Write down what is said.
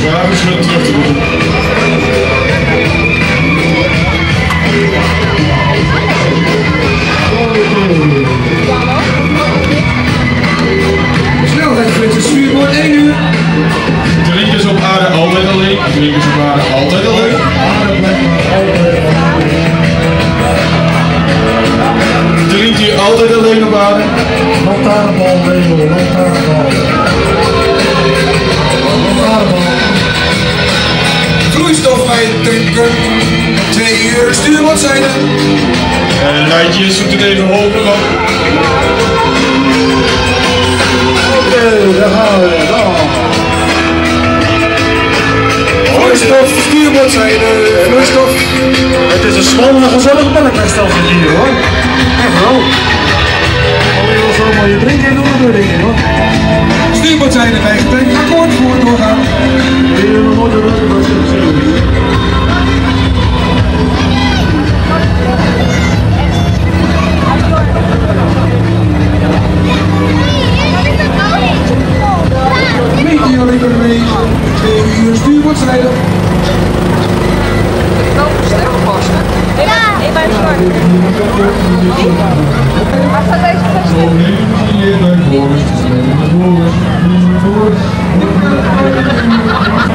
wapenschut terug te doen. Snelheidsflitsen, stuurbord 1 uur. De linkers op aarde altijd alleen. De linkers op aarde altijd alleen. De link hier altijd alleen op aarde. Lantaarnbal, Wemel, lantaarnbal. Lantaarnbal. Vloeistof bij het tanken. 2 uur, stuurbordzijde. En rijtjes zoekt het even hoger op. Oké, daar gaan we. Vloeistof, stuurbordzijde, vloeistof. Het is een schoon en gezellig melkwegsteltje hier hoor. Echt wel. Alleen wel zo mooie drinken en doen dingen hoor. Stuurbordzijde bij getankt, akkoord voor doorgaan. Ik heb nog nooit een ruggenbord gezien. Meteor-economie, 2 uur stuurbordzijde. Ja, ik ben zwart. Waar staat deze vast?